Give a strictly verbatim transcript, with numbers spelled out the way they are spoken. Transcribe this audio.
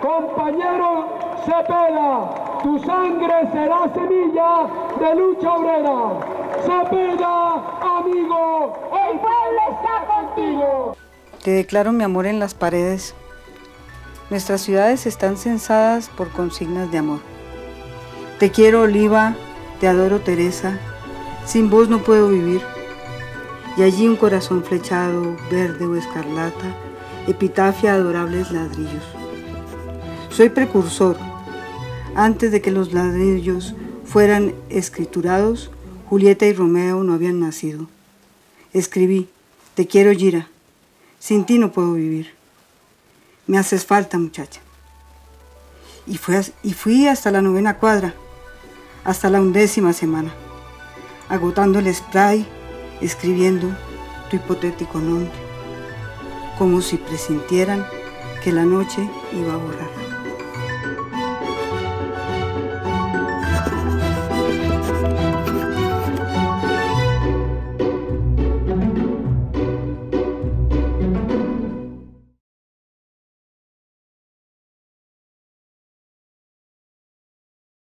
Compañero Cepeda, tu sangre será semilla de lucha obrera. Cepeda, amigo, el pueblo está contigo. Te declaro mi amor en las paredes. Nuestras ciudades están censadas por consignas de amor. Te quiero, Oliva, te adoro, Teresa. Sin vos no puedo vivir. Y allí un corazón flechado, verde o escarlata, epitafia adorables ladrillos. Soy precursor. Antes de que los ladrillos fueran escriturados, Julieta y Romeo no habían nacido. Escribí, te quiero, Gira. Sin ti no puedo vivir. Me haces falta, muchacha. Y, fue, y fui hasta la novena cuadra, hasta la undécima semana, agotando el spray, escribiendo tu hipotético nombre, como si presintieran que la noche iba a borrar.